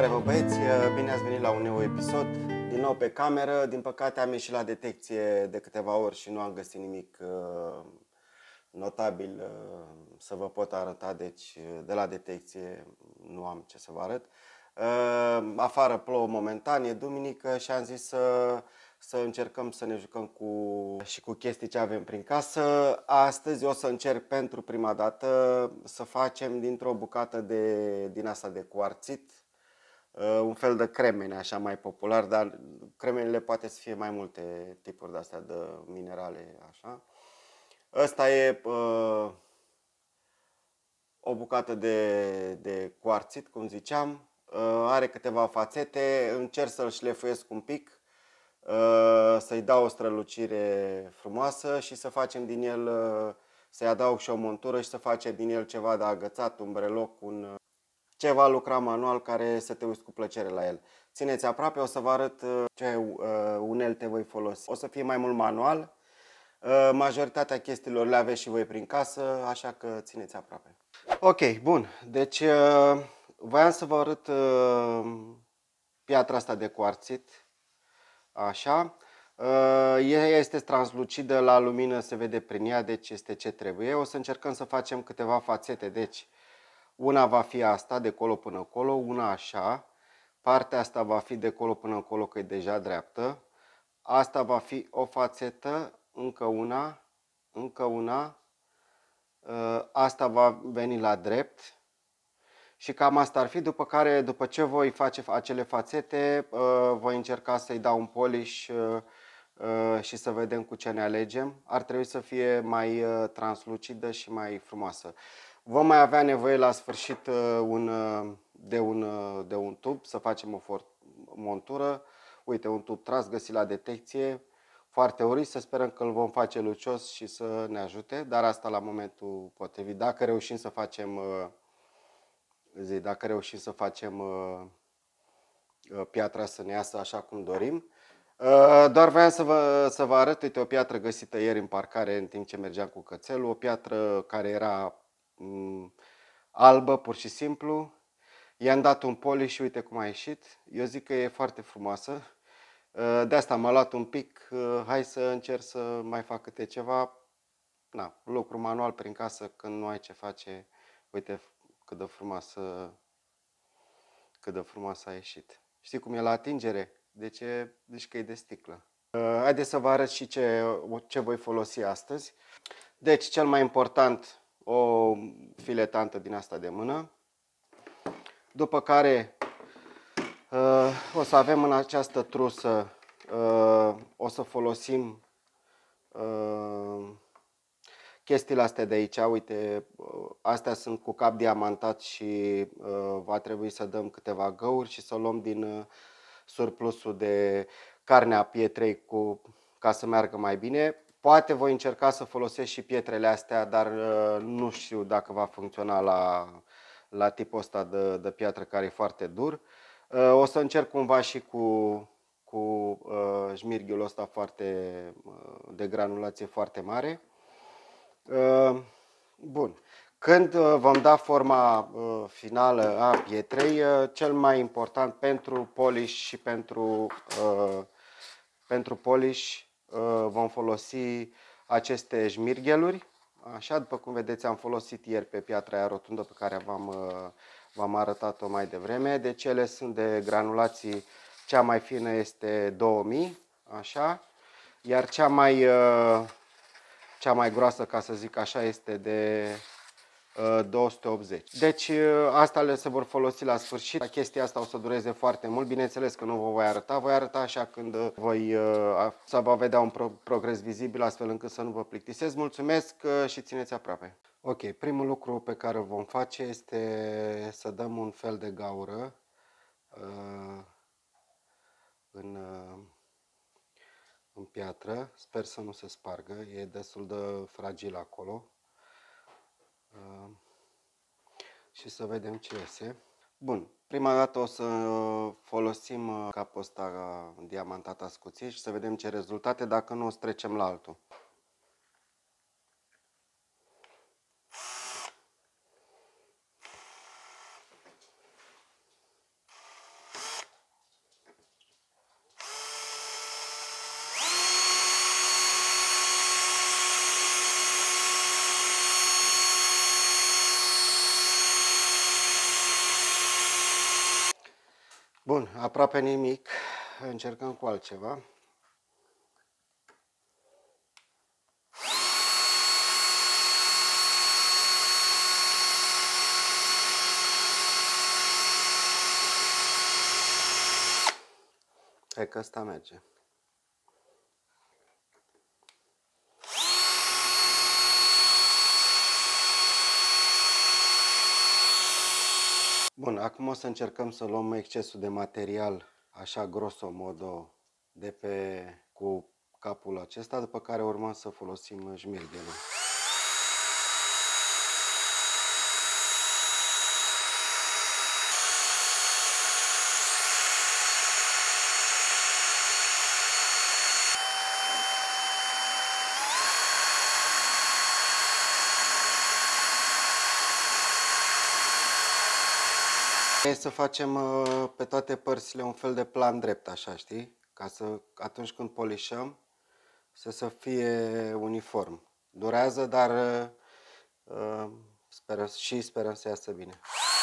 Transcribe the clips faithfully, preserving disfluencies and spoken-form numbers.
Salutare, vă băieți! Bine ați venit la un nou episod. Din nou pe cameră. Din păcate am ieșit la detecție de câteva ori și nu am găsit nimic uh, notabil uh, să vă pot arăta. Deci de la detecție nu am ce să vă arăt. Uh, afară plouă momentan, e duminică și am zis să, să încercăm să ne jucăm cu, și cu chestii ce avem prin casă. Astăzi o să încerc pentru prima dată să facem dintr-o bucată de, din asta de cuarțit un fel de cremene, așa mai popular, dar cremenele poate să fie mai multe tipuri de astea de minerale, așa. Ăsta e uh, o bucată de, de cuarțit, cum ziceam. Uh, are câteva fațete, încerc să-l șlefuiesc un pic, uh, să-i dau o strălucire frumoasă și să facem din el, uh, să-i adaug și o montură și să facem din el ceva de agățat, un breloc, un... ceva lucra manual care să te uiți cu plăcere la el. Țineți aproape, o să vă arăt ce unelte voi folosi. O să fie mai mult manual. Majoritatea chestiilor le aveți și voi prin casă, așa că țineți aproape. Ok, bun. Deci voiam să vă arăt piatra asta de cuarțit. Așa. Ea este translucidă, la lumină se vede prin ea, deci este ce trebuie. O să încercăm să facem câteva fațete, deci una va fi asta, de colo până colo, una așa, partea asta va fi de colo până colo, că e deja dreaptă, asta va fi o fațetă, încă una, încă una, asta va veni la drept și cam asta ar fi, după care, după ce voi face acele fațete, voi încerca să-i dau un polish și să vedem cu ce ne alegem. Ar trebui să fie mai translucidă și mai frumoasă. Vom mai avea nevoie la sfârșit un, de, un, de un tub, să facem o montură. Uite, un tub tras găsit la detecție, foarte urit, să sperăm că îl vom face lucios și să ne ajute, dar asta la momentul potrivit. Dacă reușim să facem, zi, dacă reușim să facem piatra să ne iasă așa cum dorim. Doar vreau să vă, să vă arăt, uite, o piatră găsită ieri în parcare în timp ce mergeam cu cățelul, o piatră care era albă, pur și simplu. I-am dat un polish și uite cum a ieșit. Eu zic că e foarte frumoasă. De asta m-a luat un pic. Hai să încerc să mai fac câte ceva. Na, lucru manual prin casă când nu ai ce face. Uite cât de frumoasă, cât de frumoasă a ieșit. Știi cum e la atingere? De ce? Deci că e de sticlă. Haideți să vă arăt și ce, ce voi folosi astăzi. Deci cel mai important, o filetantă din asta de mână, după care uh, o să avem în această trusă, uh, o să folosim uh, chestiile astea de aici, uite, uh, astea sunt cu cap diamantat și uh, va trebui să dăm câteva găuri și să luăm din uh, surplusul de carnea pietrei cu, ca să meargă mai bine. Poate voi încerca să folosesc și pietrele astea, dar uh, nu știu dacă va funcționa la, la tipul ăsta de, de piatră care e foarte dur. Uh, o să încerc cumva și cu, cu uh, șmirghiul ăsta foarte, uh, de granulație foarte mare. Uh, bun. Când uh, vom da forma uh, finală a pietrei, uh, cel mai important pentru polish și pentru, uh, pentru polish vom folosi aceste șmirgheluri. Așa, după cum vedeți, am folosit ieri pe piatra aia rotundă pe care v-am arătat-o mai devreme. Deci ele sunt de granulații, cea mai fină este două mii, așa, iar cea mai, cea mai groasă, ca să zic așa, este de două sute optzeci. Deci asta le se vor folosi la sfârșit. Chestia asta o să dureze foarte mult. Bineînțeles că nu vă voi arăta. Voi arăta așa când voi să vă vedea un progres vizibil, astfel încât să nu vă plictisesc. Mulțumesc și țineți aproape. Ok, primul lucru pe care îl vom face este să dăm un fel de gaură în, în piatră. Sper să nu se spargă. E destul de fragil acolo. Și să vedem ce iese. Bun, prima dată o să folosim capul ăsta diamantat ascuției și să vedem ce rezultate, dacă nu o să trecem la altul. Bun, aproape nimic. Încercăm cu altceva. Hai că ăsta merge. Bun, acum o să încercăm să luăm excesul de material, așa grosomodo, de pe cu capul acesta, după care urmăm să folosim șmirgelul. E să facem pe toate părțile un fel de plan drept, așa, știi? Ca să, atunci când polișăm, să, să fie uniform. Durează, dar uh, sperăm, și sperăm să iasă bine.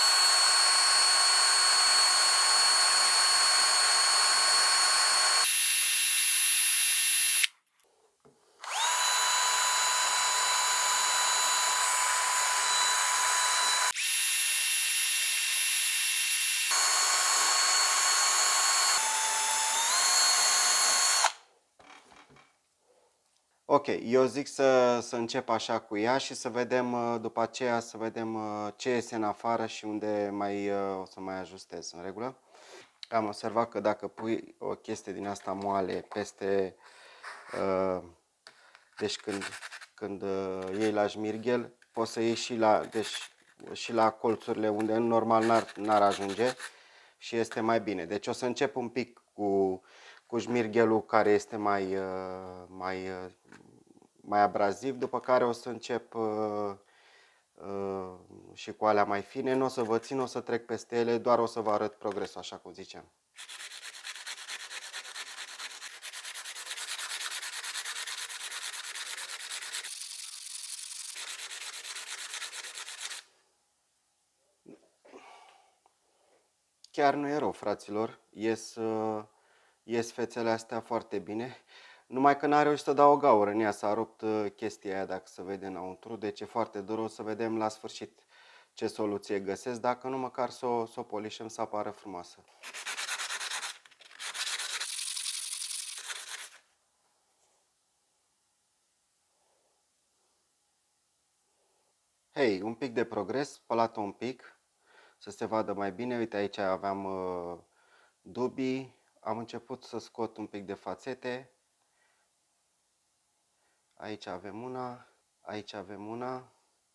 Ok, eu zic să, să încep așa cu ea și să vedem după aceea, să vedem ce iese în afară și unde mai o să mai ajustez, în regulă? Am observat că dacă pui o chestie din asta moale peste, uh, deci când, când uh, iei la șmirghel, poți să iei și la, deci, și la colțurile unde în normal n-ar, n-ar ajunge și este mai bine. Deci o să încep un pic cu, cu șmirghelul care este mai, uh, mai uh, mai abraziv, după care o să încep uh, uh, și cu alea mai fine. Nu o să vă țin, o să trec peste ele, doar o să vă arăt progresul, așa cum ziceam. Chiar nu e rău, fraților, ies, uh, ies fețele astea foarte bine. Numai că n-a reușit să dau o gaură în ea, s-a rupt chestia aia, dacă se vede înăuntru, deci e foarte dur, o să vedem la sfârșit ce soluție găsesc, dacă nu măcar să o, să o polișăm să apară frumoasă. Hei, un pic de progres, spălat-o un pic, să se vadă mai bine. Uite, aici aveam uh, dubii, am început să scot un pic de fațete. Aici avem una, aici avem una.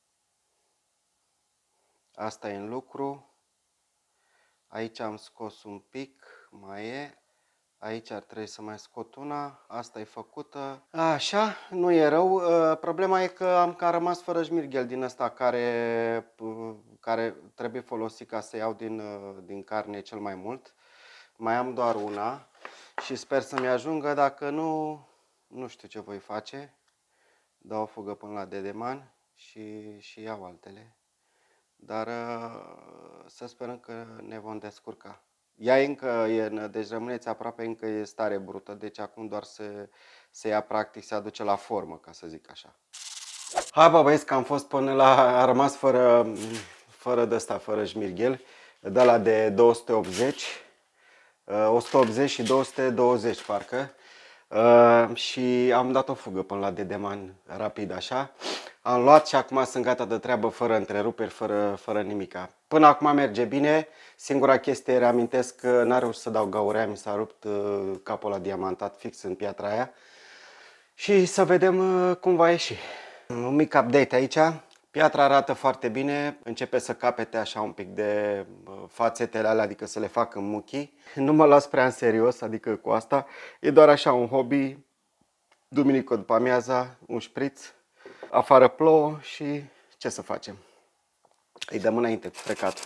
Asta e în lucru. Aici am scos un pic, mai e. Aici ar trebui să mai scot una, asta e făcută. Așa, nu e rău. Problema e că am că am rămas fără șmirghel din ăsta care, care trebuie folosit ca să iau din, din carne cel mai mult. Mai am doar una și sper să-mi ajungă, dacă nu, nu știu ce voi face. Dau o fugă până la Dedeman și, și iau altele. Dar să sperăm că ne vom descurca. Ea încă e, deci rămâneți aproape, încă e stare brută, deci acum doar se, se ia practic, se aduce la formă, ca să zic așa. Hai bă băieți că am fost până la, a rămas fără, fără de ăsta, fără șmirghel, de la de două sute optzeci, o sută optzeci și două sute douăzeci parcă. Uh, și am dat o fugă până la Dedeman rapid așa. Am luat și acum sunt gata de treabă, fără întreruperi, fără, fără nimica. Până acum merge bine. Singura chestie, reamintesc că n-a reușit să dau gaurea, mi s-a rupt uh, capul la diamantat fix în piatra aia. Și să vedem uh, cum va ieși. Un mic update aici. Piatra arată foarte bine, începe să capete așa un pic de fațetele alea, adică să le fac în muchii. Nu mă las prea în serios, adică cu asta. E doar așa un hobby. Duminică după amiaza, un șpriț. Afară plouă și ce să facem? Îi dăm înainte cu frecatul.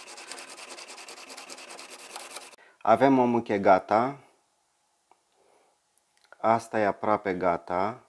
Avem o muche gata. Asta e aproape gata.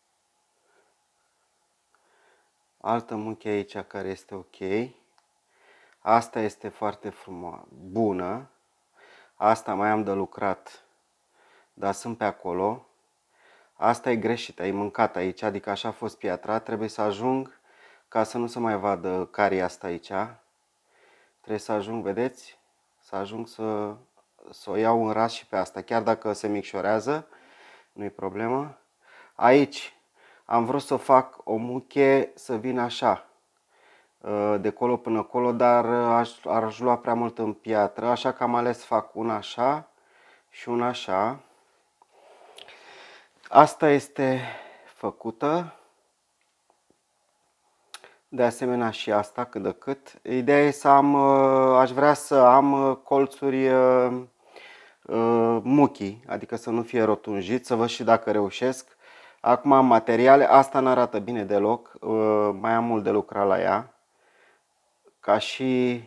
Altă muche aici care este ok. Asta este foarte frumoasă, bună. Asta mai am de lucrat, dar sunt pe acolo. Asta e greșit, ai mâncat aici, adică așa a fost piatra. Trebuie să ajung, ca să nu se mai vadă caria asta aici. Trebuie să ajung, vedeți? Să ajung să, să o iau în ras și pe asta. Chiar dacă se micșorează, nu-i problemă. Aici am vrut să fac o muche să vină așa, de colo până colo, dar aș, aș lua prea mult în piatră, așa că am ales să fac una așa și una așa. Asta este făcută. De asemenea și asta cât de cât. Ideea e să am, aș vrea să am colțuri muchii, adică să nu fie rotunjit, să văd și dacă reușesc. Acum am materiale, asta nu arată bine deloc, mai am mult de lucrat la ea. Ca și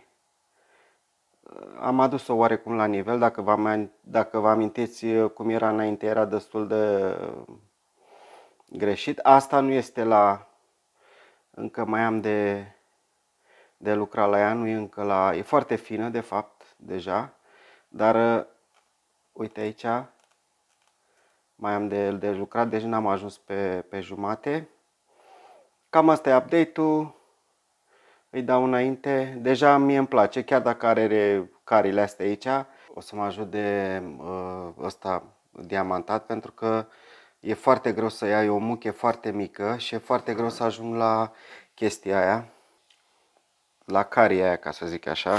am adus-o oarecum la nivel, dacă vă, dacă vă amintiți cum era înainte, era destul de greșit. Asta nu este la, încă mai am de, de lucrat la ea, nu e încă la, e foarte fină de fapt deja, dar uite aici mai am de, de lucrat, deci n-am ajuns pe, pe jumate. Cam asta e update-ul. Îi dau înainte. Deja mie îmi place, chiar dacă are carile astea aici. O să mă ajut de uh, ăsta diamantat, pentru că e foarte greu să iau, e o muche foarte mică și e foarte greu să ajung la chestia aia, la caria aia, ca să zic așa.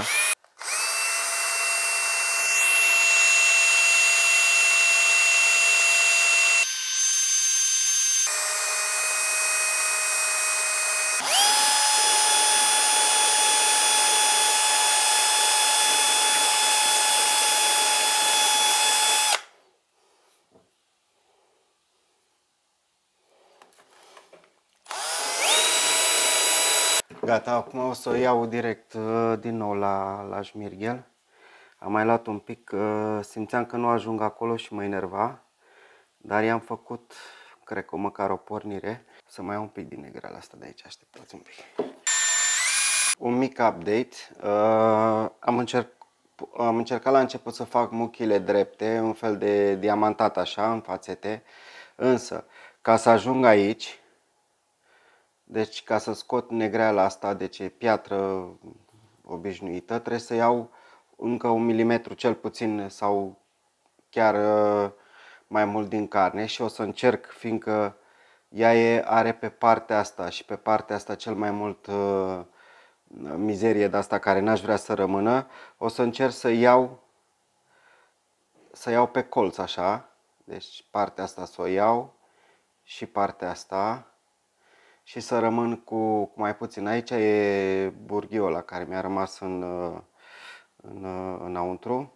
Gata, acum o să o iau direct din nou la, la șmirghel. Am mai luat un pic, simțeam că nu ajung acolo și mă enerva, dar i-am făcut, cred că măcar o pornire. Să mai iau un pic din negrala asta de aici, așteptați un pic. Un mic update, am, încerc, am încercat la început să fac muchile drepte, un fel de diamantat așa, în fațete, însă ca să ajung aici, deci ca să scot negreala asta, deci e piatră obișnuită, trebuie să iau încă un milimetru cel puțin sau chiar mai mult din carne și o să încerc, fiindcă ea e, are pe partea asta și pe partea asta cel mai mult uh, mizerie de asta care n-aș vrea să rămână, o să încerc să iau să iau pe colț așa, deci partea asta să o iau și partea asta. Și să rămân cu, cu mai puțin. Aici e burghiul ăla care mi-a rămas în, în, înăuntru.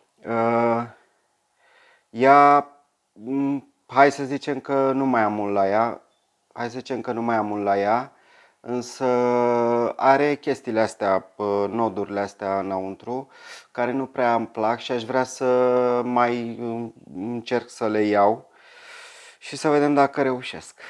Ea, hai să zicem că nu mai am mult la ea. Hai să zicem că nu mai am mult la ea. Însă are chestiile astea, nodurile astea înăuntru, care nu prea îmi plac și aș vrea să mai încerc să le iau și să vedem dacă reușesc.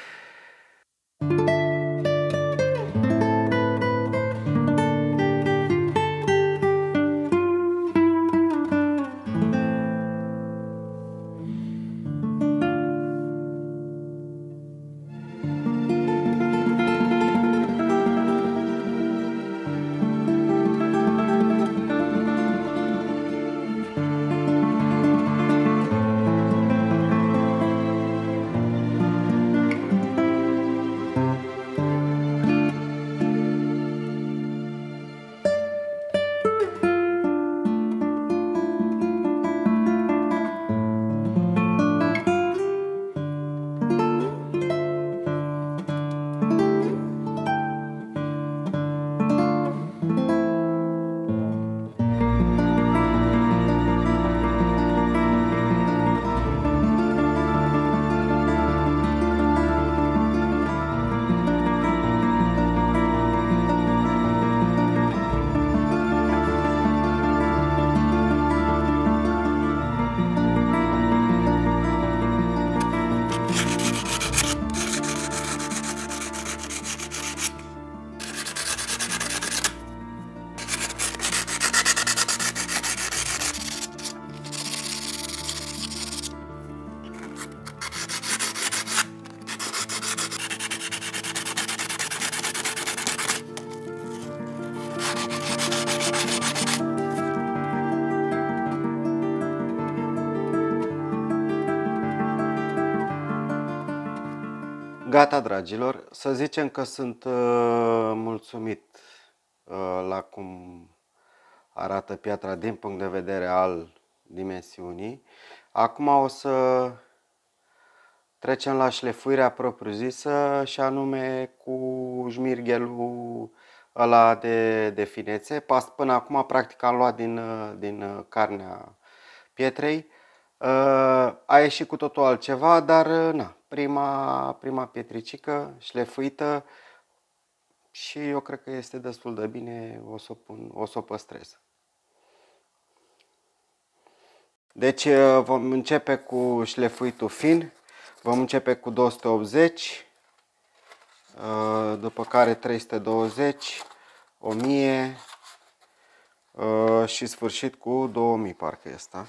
Gata, dragilor, să zicem că sunt uh, mulțumit uh, la cum arată piatra din punct de vedere al dimensiunii. Acum o să trecem la șlefuirea propriu-zisă și anume cu șmirghelul ăla de, de finețe. Până acum practic am luat din, din carnea pietrei. A ieșit cu totul altceva, dar na, prima, prima pietricică șlefuită și eu cred că este destul de bine, o să o, pun, o să o păstrez. Deci vom începe cu șlefuitul fin, vom începe cu două sute optzeci, după care trei sute douăzeci, o mie și sfârșit cu două mii, parcă e asta.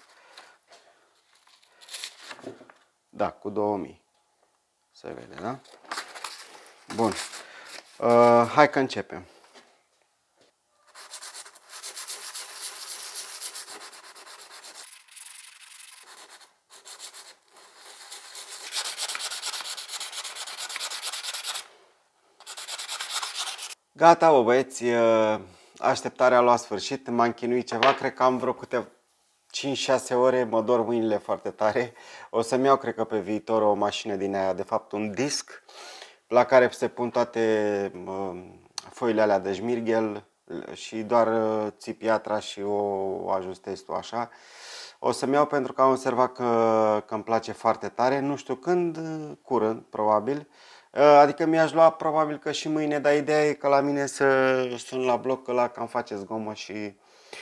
Da, cu două mii. Se vede, da? Bun. Uh, hai că începem. Gata, bă, băieți, așteptarea a luat sfârșit, m-am chinuit ceva, cred că am vreo câte cinci șase ore, mă dor mâinile foarte tare. O să-mi iau, cred că pe viitor, o mașină din aia, de fapt un disc, la care se pun toate foile alea de șmirghel și doar ții piatra și o ajustezi tu așa. O să-mi iau pentru că am observat că, că îmi place foarte tare, nu știu când, curând, probabil. Adică mi-aș lua probabil că și mâine, dar ideea e că la mine să sunt la bloc, că la cam face zgomot și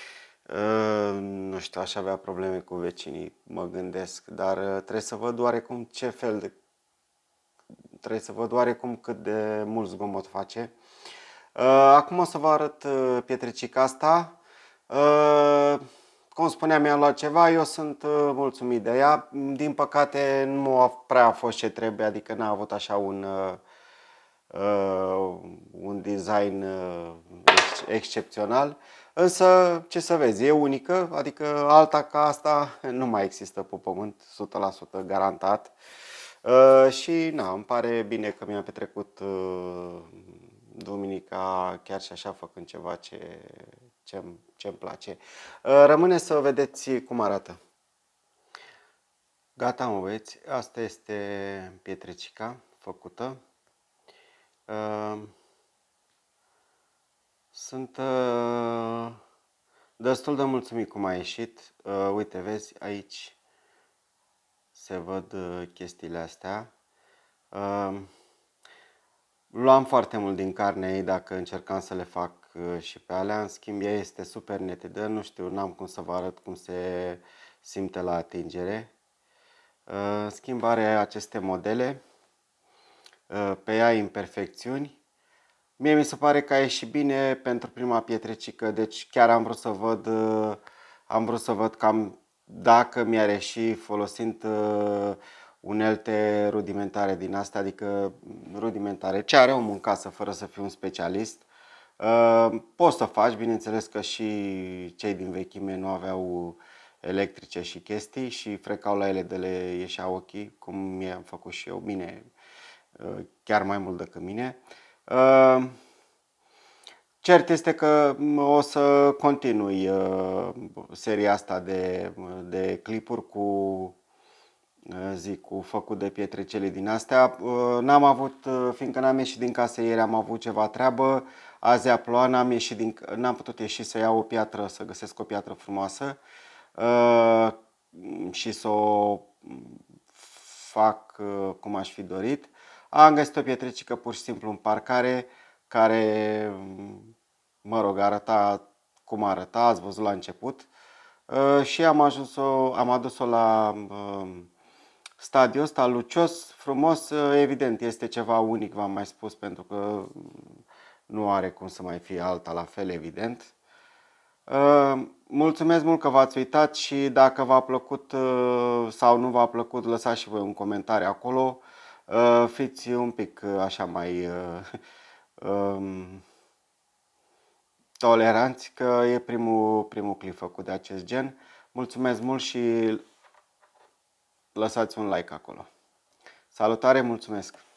nu știu, aș avea probleme cu vecinii, mă gândesc, dar trebuie să văd oarecum ce fel de... Trebuie să văd oarecum cât de mult zgomot face. Acum o să vă arăt pietricica asta. Cum spuneam, mi-am luat ceva, eu sunt mulțumit de ea. Din păcate nu prea a fost ce trebuie, adică n-a avut așa un, un design excepțional. Însă, ce să vezi, e unică, adică alta ca asta nu mai există pe pământ, o sută la sută garantat. Și na, îmi pare bine că mi-am petrecut duminica chiar și așa făcând ceva ce ce-mi ce-mi place. Rămâne să vedeți cum arată. Gata, mă băieți, asta este pietricica făcută. Sunt destul de mulțumit cum a ieșit. Uite, vezi, aici se văd chestiile astea. Luam foarte mult din carnea ei dacă încercam să le fac și pe alea. În schimb, ea este super netedă. Nu știu, n-am cum să vă arăt cum se simte la atingere. În schimb, are aceste modele. Pe ea imperfecțiuni. Mie mi se pare că a ieșit bine pentru prima pietricică. Deci chiar am vrut să văd, am vrut să văd cam dacă mi-ar ieși folosind unelte rudimentare din astea, adică rudimentare, ce are omul în casă fără să fii un specialist. Poți să faci, bineînțeles că și cei din vechime nu aveau electrice și chestii și frecau la ele de le ieșea ochii, cum mi-am făcut și eu, bine, chiar mai mult decât mine. Cert este că o să continui seria asta de, de clipuri cu zic, cu făcut de pietricele din astea. N-am avut, fiindcă n-am ieșit din casă ieri, am avut ceva treabă. Azi a plouat, n-am ieșit din, n-am putut ieși să iau o piatră, să găsesc o piatră frumoasă și să o fac cum aș fi dorit. Am găsit o pietricică pur și simplu în parcare, care, mă rog, arăta cum arăta, ați văzut la început. Și am ajuns -o, am adus-o la stadiul ăsta lucios, frumos, evident, este ceva unic, v-am mai spus, pentru că nu are cum să mai fie alta la fel, evident. Mulțumesc mult că v-ați uitat și dacă v-a plăcut sau nu v-a plăcut, lăsați și voi un comentariu acolo. Fiți un pic așa mai toleranți, că e primul, primul clip făcut de acest gen. Mulțumesc mult și lăsați un like acolo. Salutare, mulțumesc!